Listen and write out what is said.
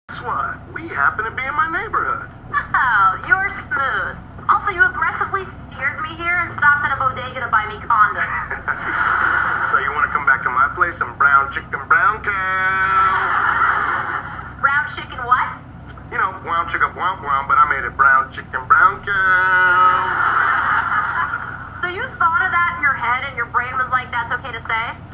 Guess what? We happen to be in my neighborhood. Oh, you're smooth. Also, you aggressively steered me here and stopped at a bodega to buy me condoms. So you want to come back to my place and brown chicken brown cow? Brown chicken what? You know, brown chicken brown brown, but I made it brown chicken brown cow. So you thought of that in your head and your brain was like, that's okay to say?